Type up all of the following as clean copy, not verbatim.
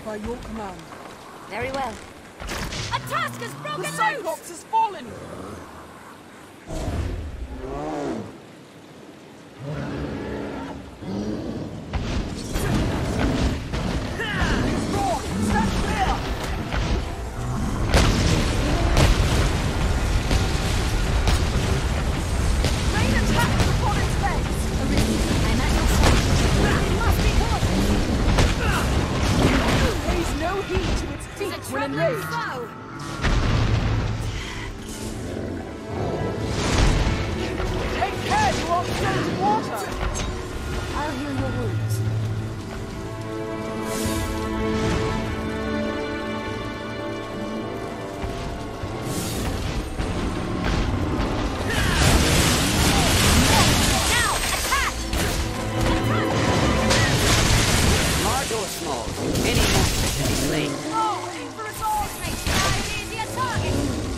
by your command. Very well. A tusk has broken The loose! Cyclops has fallen! I'll heal your wounds. Now, attack! Large or small, any monster can be slain. Oh, aim for us all! This makes life easier target!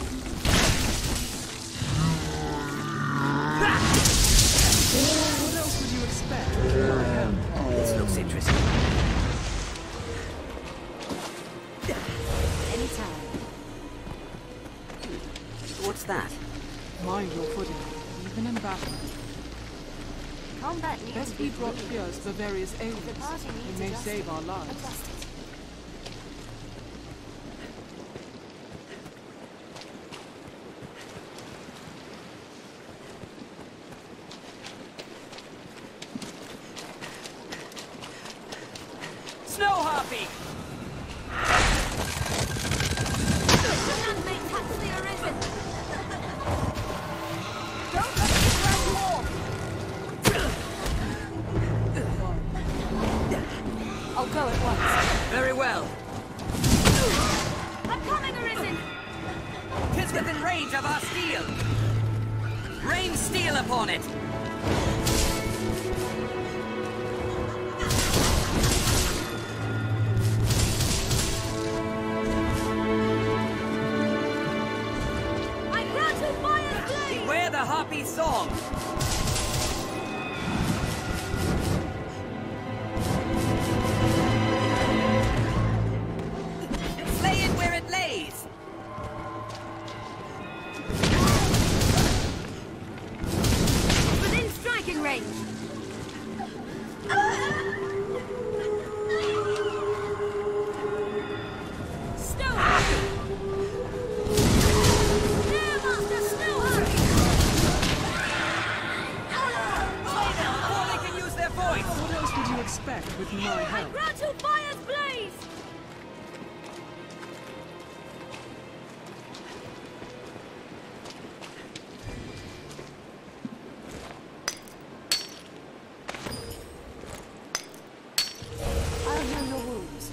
What else would you expect from my help? This looks interesting. Anytime. What's that? Mind your footing, even in battle. Combat needs Lest to be we drop brutal. fears for various The ailments, party we needs may adjusting. save our lives. Adjust it. Snow Harpy! None may touch the arisen. Don't let me drag you off! I'll go at once. Very well. I'm coming, arisen. 'Tis within range of our steel. Rain steel upon it. I grant you fire's blade. Beware the Harpy song. Slay it where it lays. Within striking range. Snow Harpy. Stairmaster Snow Harpy. Before they can use their voice. What else would you expect with my I help? grant you fire's blaze. I'll heal your wounds.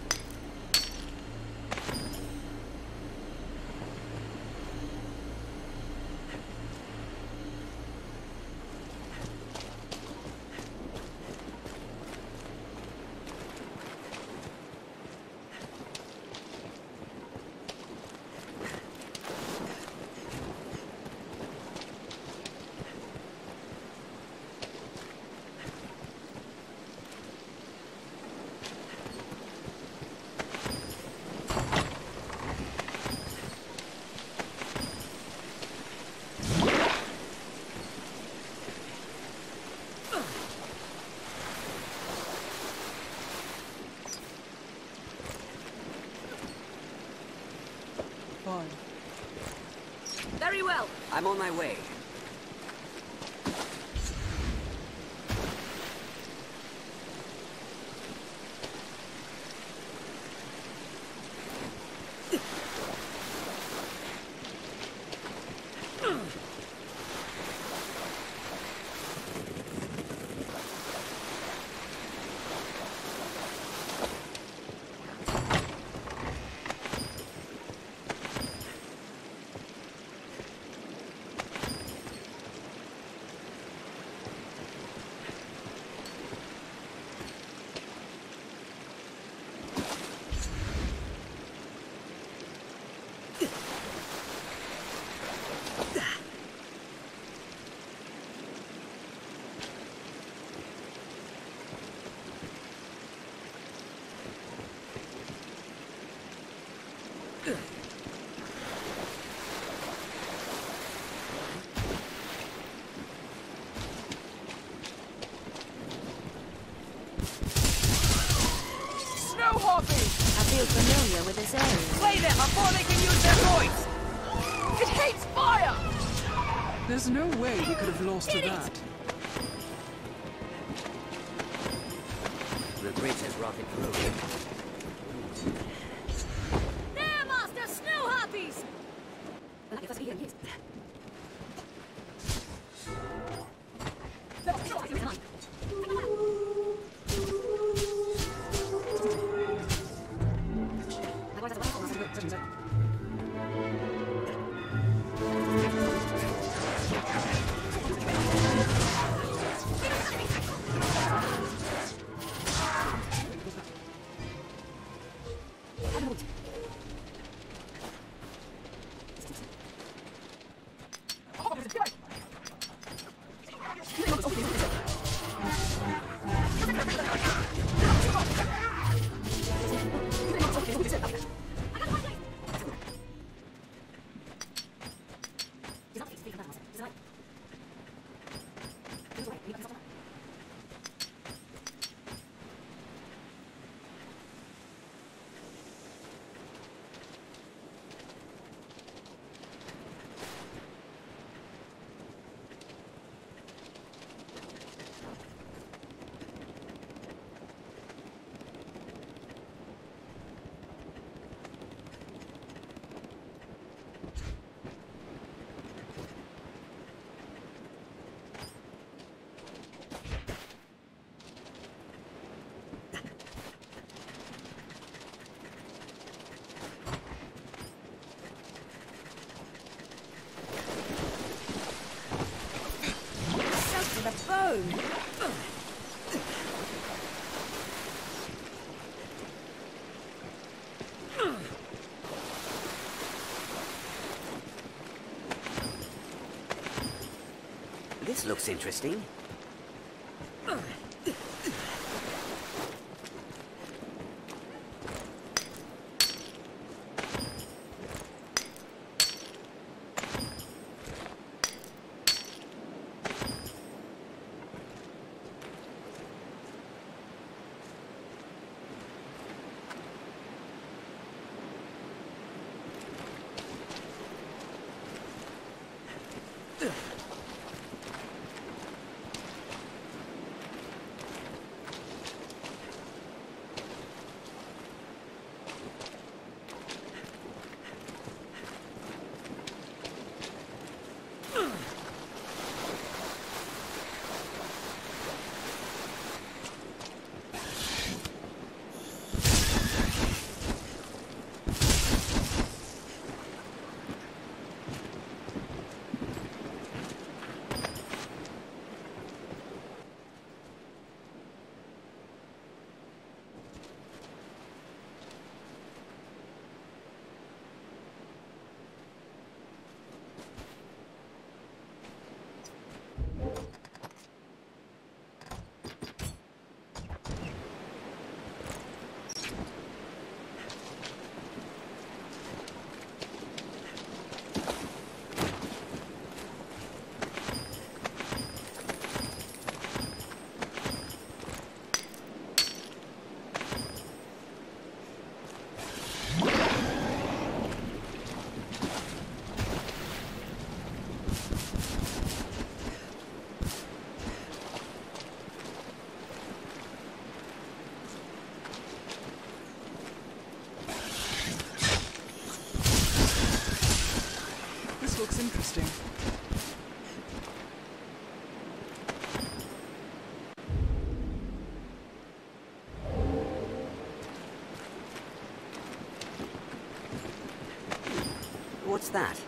Fine. Very well. I'm on my way. Snow Harpy! I feel familiar with this area. Slay them before they can use their voice! It hates fire! There's no way we could have lost to that. The bridge has rotted through. There, Master Snow Harpies! bone. This looks interesting. This looks interesting. What's that?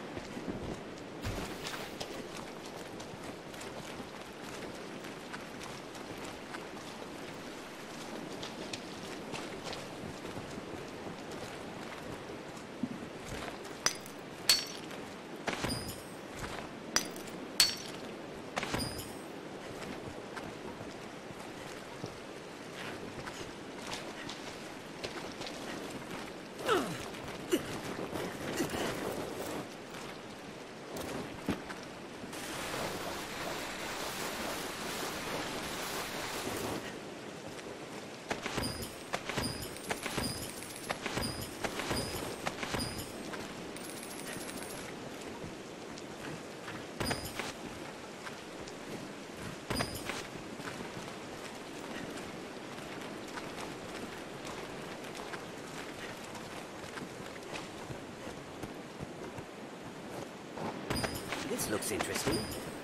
This looks interesting.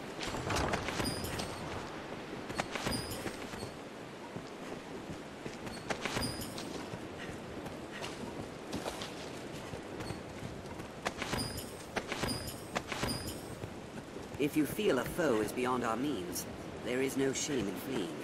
If you feel a foe is beyond our means, there is no shame in fleeing.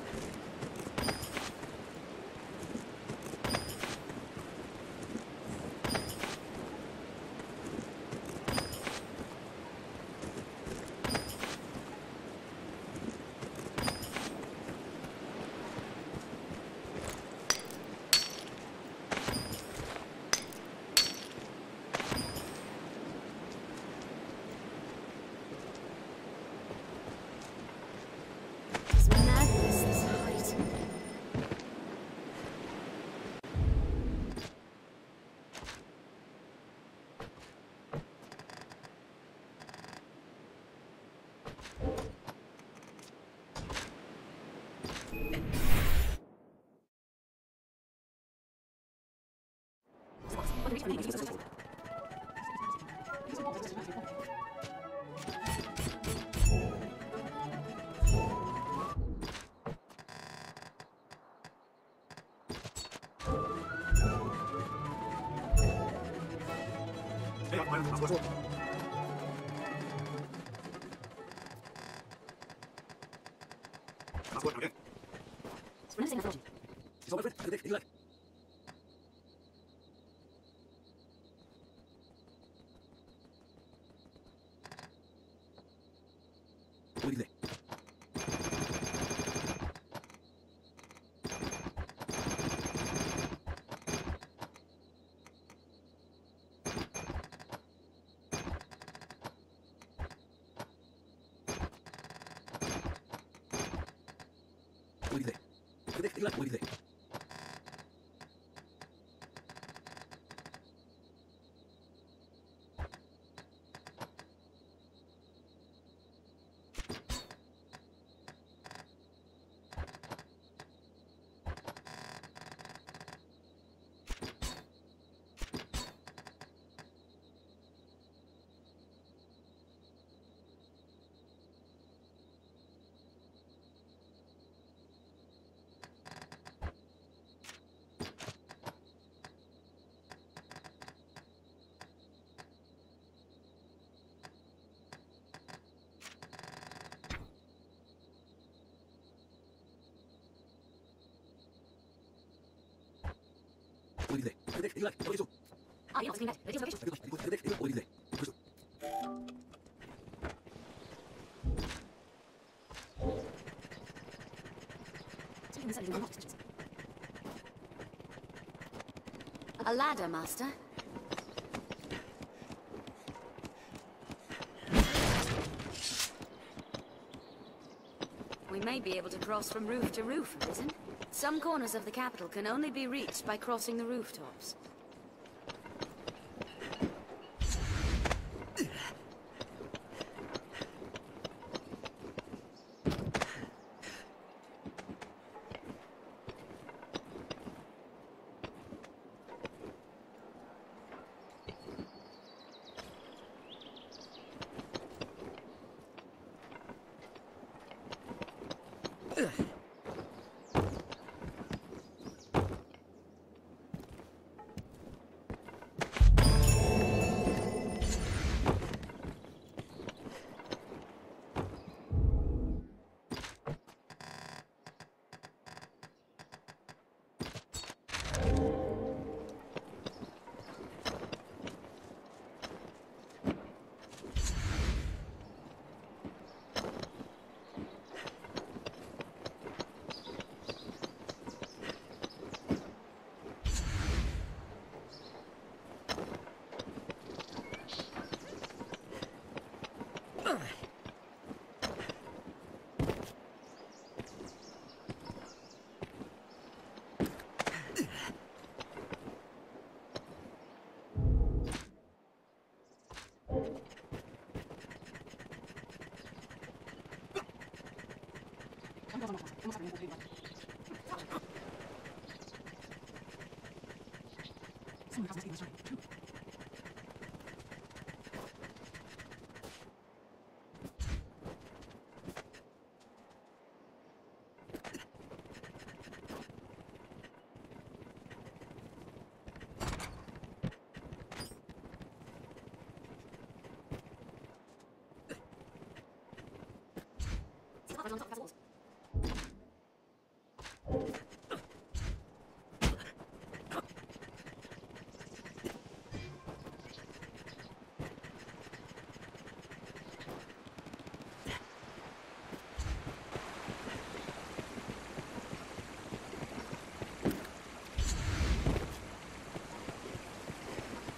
A ladder, Master. We may be able to cross from roof to roof, Arisen. Some corners of the capital can only be reached by crossing the rooftops.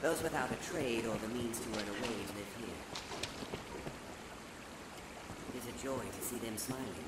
Those without a trade or the means to earn a wage live here. It is a joy to see them smiling.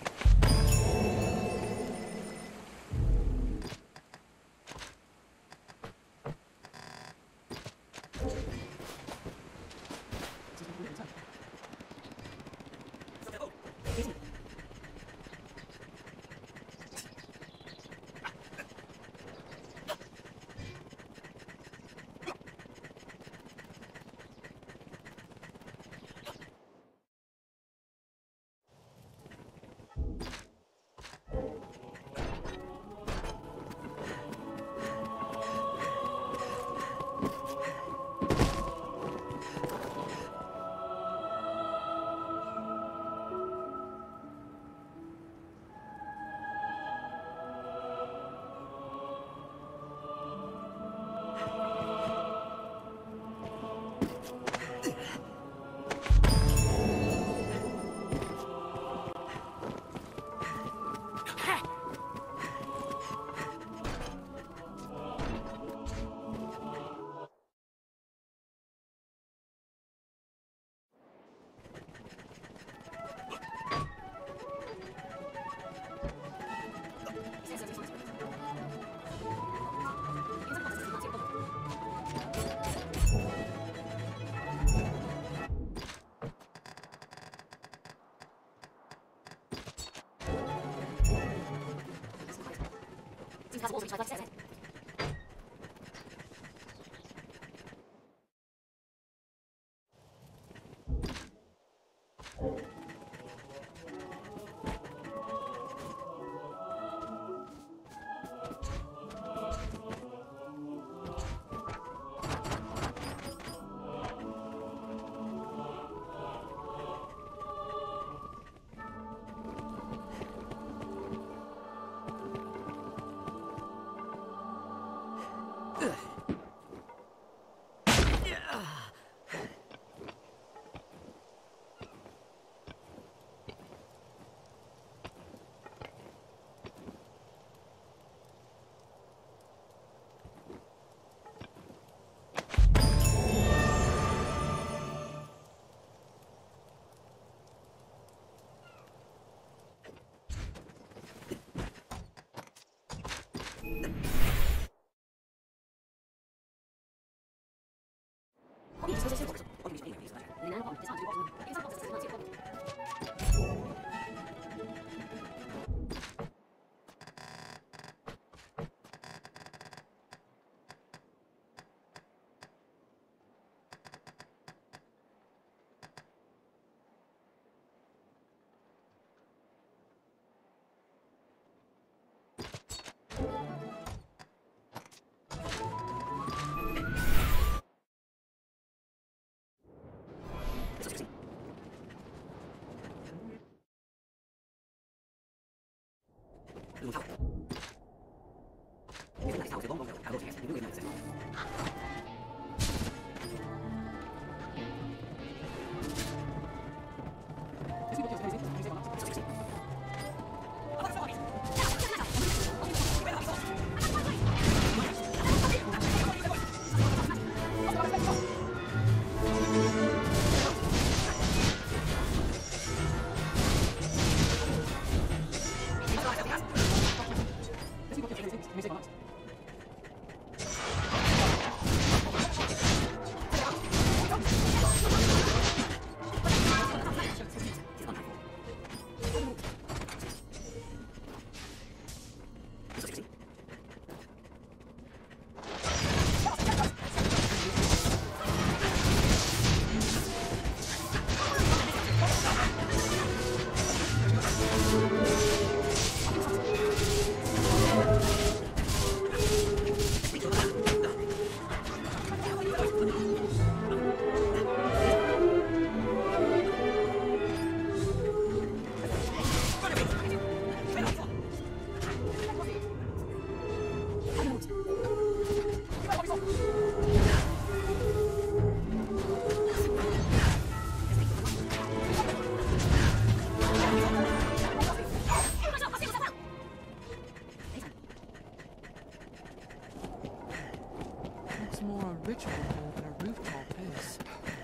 It's more a ritual than a rooftop is.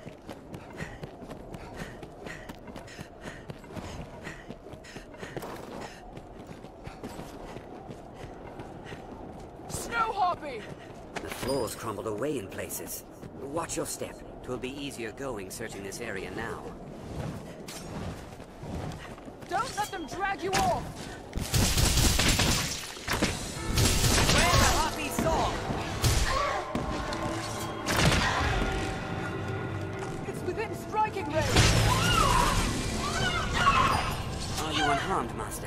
Snow hopping! The floors crumbled away in places. Watch your step. 'Twill be easier going searching this area now. Don't let them drag you off! Where's the Harpy sword? It's within striking range! Are you unharmed, Master?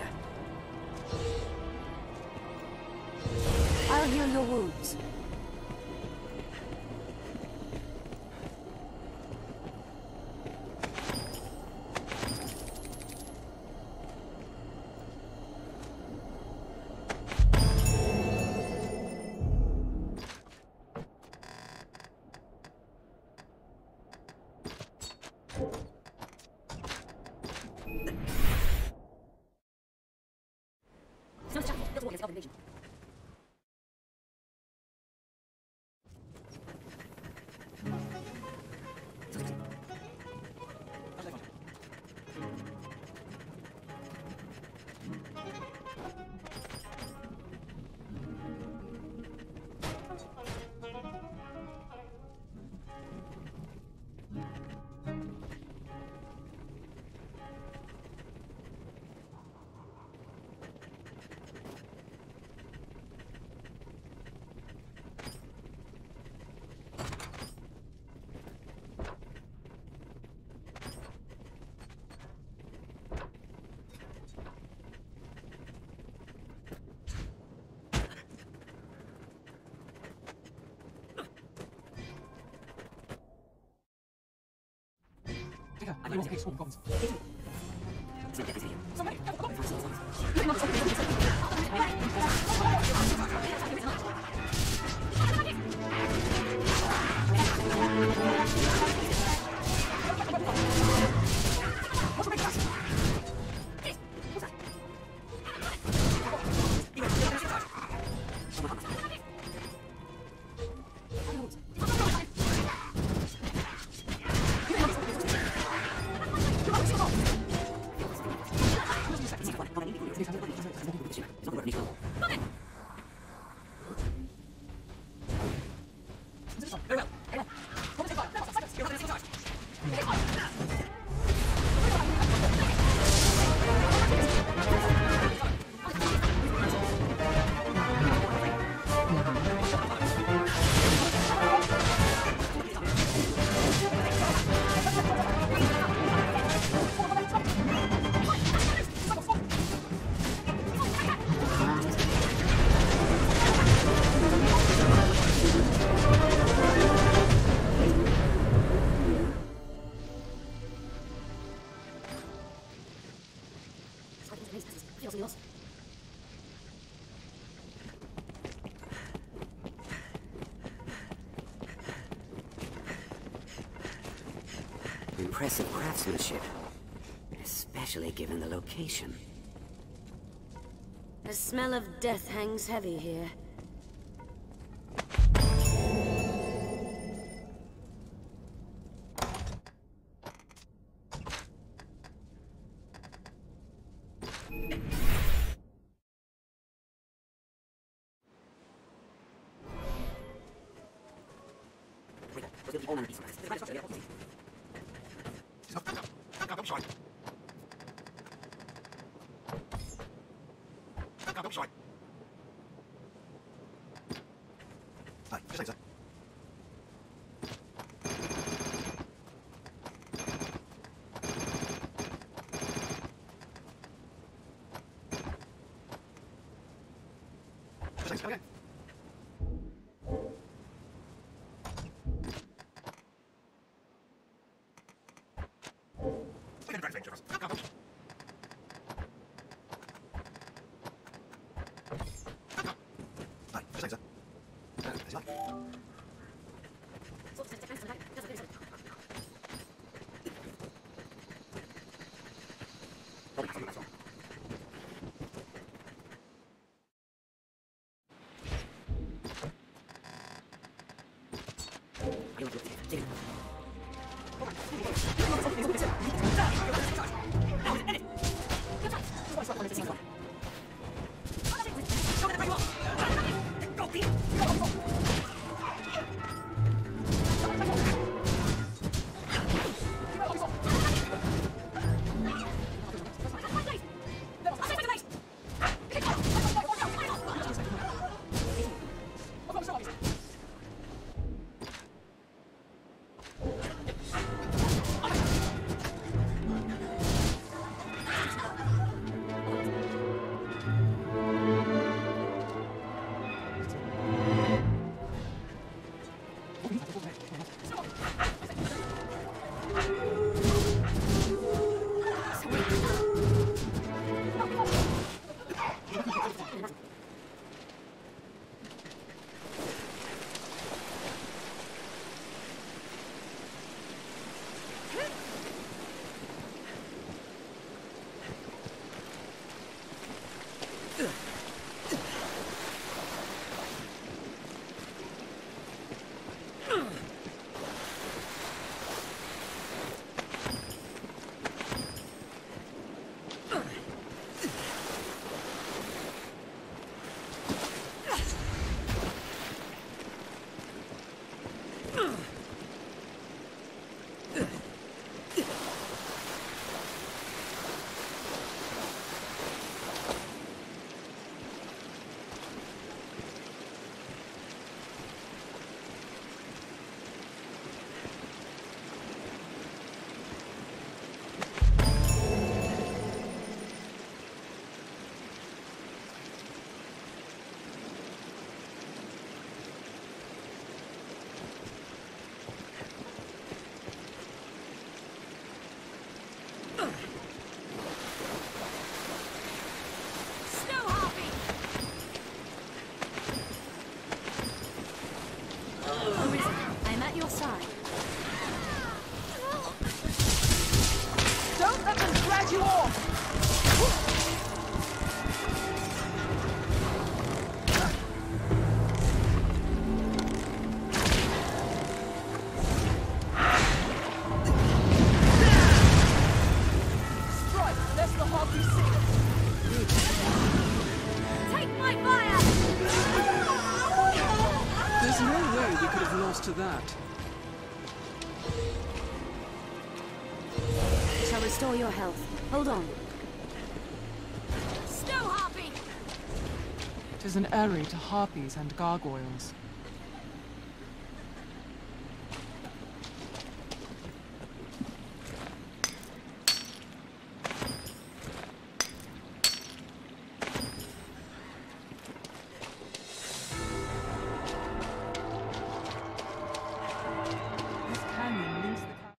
I'll heal your wounds. Impressive craftsmanship, especially given the location. The smell of death hangs heavy here. do. Don't let them drag you off! Strike, lest the heart be sick. Take my fire! There's no way we could have lost to that. Shall restore your health. Hold on. Snow harpy! 'Tis an area to harpies and gargoyles.